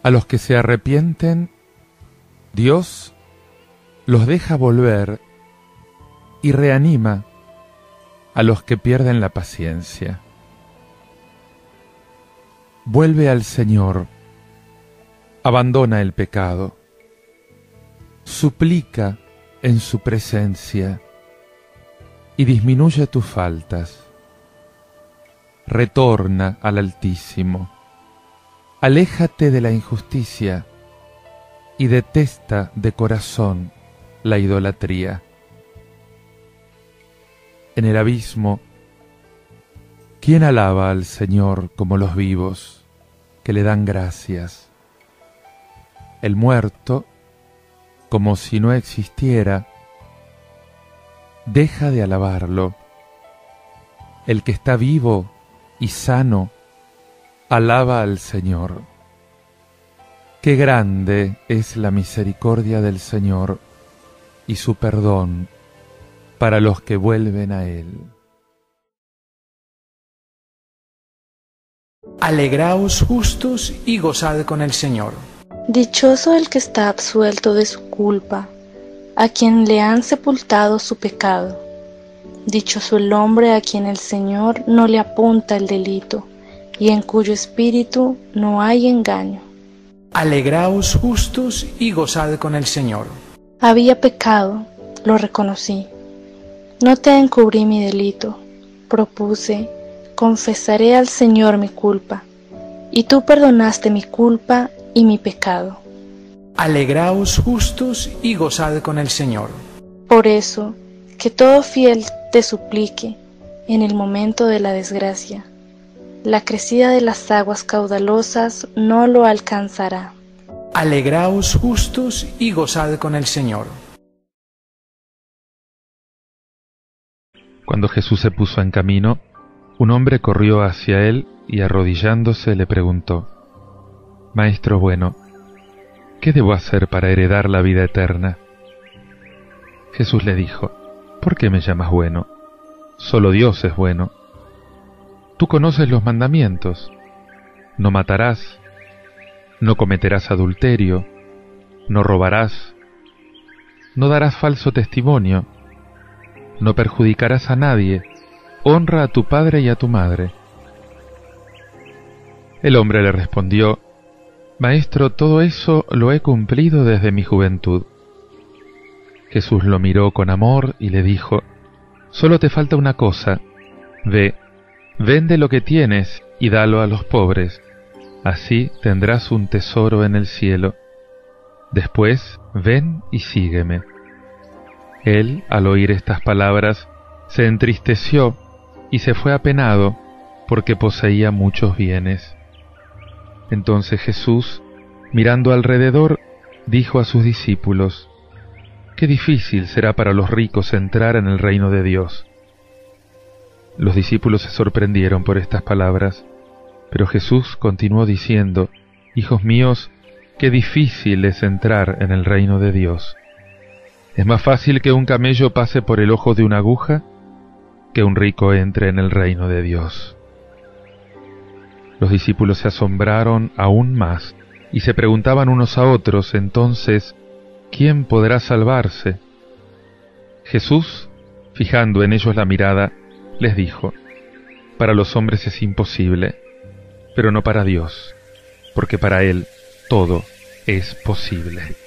A los que se arrepienten, Dios los deja volver y reanima a los que pierden la paciencia. Vuelve al Señor, abandona el pecado, suplica en su presencia y disminuye tus faltas. Retorna al Altísimo, aléjate de la injusticia y detesta de corazón la idolatría. En el abismo, ¿quién alaba al Señor como los vivos, que le dan gracias? El muerto, como si no existiera, deja de alabarlo. El que está vivo y sano, alaba al Señor. Qué grande es la misericordia del Señor y su perdón para los que vuelven a Él. Alegraos justos y gozad con el Señor. Dichoso el que está absuelto de su culpa, a quien le han sepultado su pecado. Dichoso el hombre a quien el Señor no le apunta el delito, y en cuyo espíritu no hay engaño. Alegraos justos y gozad con el Señor. Había pecado, lo reconocí. No te encubrí mi delito, propuse, confesaré al Señor mi culpa, y tú perdonaste mi culpa y mi pecado. Alegraos justos y gozad con el Señor. Por eso, que todo fiel te suplique en el momento de la desgracia. La crecida de las aguas caudalosas no lo alcanzará. Alegraos justos y gozad con el Señor. Cuando Jesús se puso en camino, un hombre corrió hacia él y arrodillándose le preguntó: Maestro bueno, ¿qué debo hacer para heredar la vida eterna? Jesús le dijo: ¿Por qué me llamas bueno? Solo Dios es bueno. Tú conoces los mandamientos: no matarás, no cometerás adulterio, no robarás, no darás falso testimonio, no perjudicarás a nadie, honra a tu padre y a tu madre. El hombre le respondió: Maestro, todo eso lo he cumplido desde mi juventud. Jesús lo miró con amor y le dijo: Solo te falta una cosa. Ve, vende lo que tienes y dalo a los pobres. Así tendrás un tesoro en el cielo. Después, ven y sígueme. Él, al oír estas palabras, se entristeció y se fue apenado, porque poseía muchos bienes. Entonces Jesús, mirando alrededor, dijo a sus discípulos: Qué difícil será para los ricos entrar en el reino de Dios. Los discípulos se sorprendieron por estas palabras, pero Jesús continuó diciendo: Hijos míos, qué difícil es entrar en el reino de Dios. Es más fácil que un camello pase por el ojo de una aguja que un rico entre en el reino de Dios. Los discípulos se asombraron aún más y se preguntaban unos a otros: entonces, ¿quién podrá salvarse? Jesús, fijando en ellos la mirada, les dijo: Para los hombres es imposible, pero no para Dios, porque para Él todo es posible.